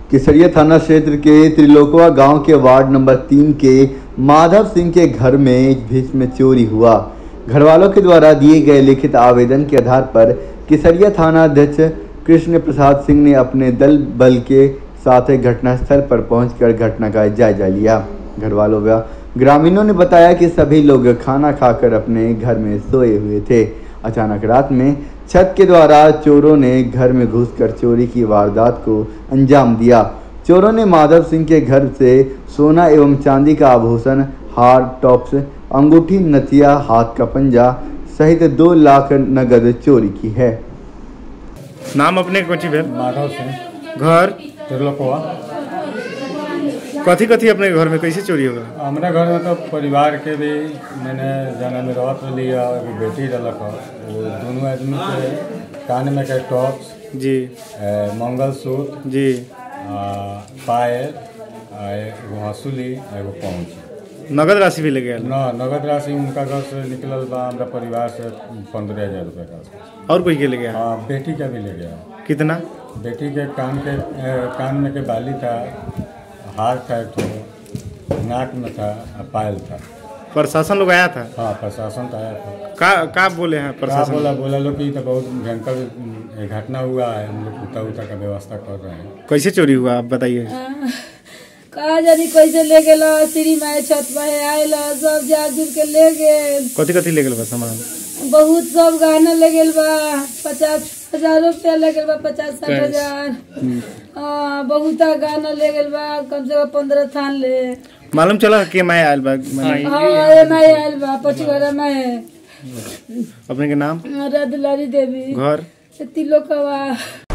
केसरिया थाना क्षेत्र के त्रिलोकवा गांव के वार्ड नंबर 3 के माधव सिंह के घर में भीष में चोरी हुआ। घर वालों के द्वारा दिए गए लिखित आवेदन के आधार पर केसरिया थाना अध्यक्ष कृष्ण प्रसाद सिंह ने अपने दल बल के साथ घटनास्थल पर पहुंचकर घटना का जायजा लिया। घर वालों व ग्रामीणों ने बताया कि सभी लोग खाना खाकर अपने घर में सोए हुए थे। अचानक रात में छत के द्वारा चोरों ने घर में घुसकर चोरी की वारदात को अंजाम दिया। चोरों ने माधव सिंह के घर से सोना एवं चांदी का आभूषण, हार, टॉप्स, अंगूठी, नथिया, हाथ का पंजा सहित 2 लाख नगद चोरी की है। नाम अपने कोची भेल? माधव सिंह, घर त्रिलोकवा। कथी कथी अपने घर में कैसे चोरी होगा? हमारे घर में तो परिवार के भी मैंने जना में रहत लिया, बेटी रलक वो दोनों आदमी के कान में के टॉप्स जी, मंगलसूत्र जी, पायल, एगो हंसुली, एगो पहुँच। नगद राशि भी ले गया? नगद राशि उनका घर से निकलल बा, हमारा परिवार से 15,000 रुपये का। और कोई के ले गया? हाँ, बेटी का भी ले गया। कितना? बेटी के कान में के बाली था, हार था, तो नाक में था, पायल था। प्रशासन लोग आया था? हाँ, प्रशासन तो आया था। का बोले हैं प्रशासन? बोला लोग कि तो बहुत भयंकर घटना हुआ है, हम लोग कुत्ता का व्यवस्था कर रहे हैं। कैसे चोरी हुआ आप बताइए? कहा जानी कैसे ले गेला, सीढ़ी में छत में आयला, सब जा जुड़ के ले गेल। कथी कथी ले गेल बा सामान? बहुत सब गहना ले गेल बा, 50,000 रुपया ले गेल बा, 50-60 हजार। बहुत गहना ले गेल बा, कम से कम 15 थान ले। मालूम चला कि मैं आयल बा? हाँ, मैं आयल बा, पचुआरा में। अपने के नाम? रदलारी देवी, घर तिलोकवा।